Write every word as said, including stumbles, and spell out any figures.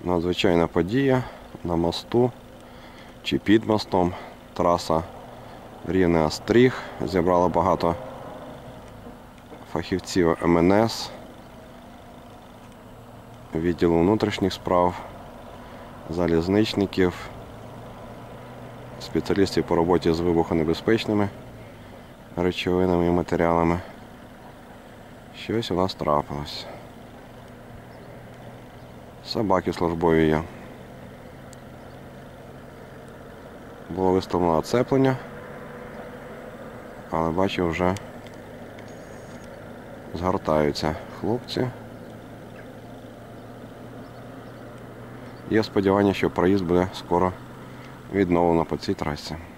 Надзвичайна подія на мосту чи під мостом. Траса Рівне-Остріг. Зібрала багато фахівців ем ен ес, відділу внутрішніх справ, залізничників, спеціалістів по роботі з вибухонебезпечними речовинами і матеріалами. Щось у нас трапилось. Собаки службові є. Було виставлено оцеплення, але бачу, вже згортаються хлопці. Є сподівання, що проїзд буде скоро відновлено по цій трасі.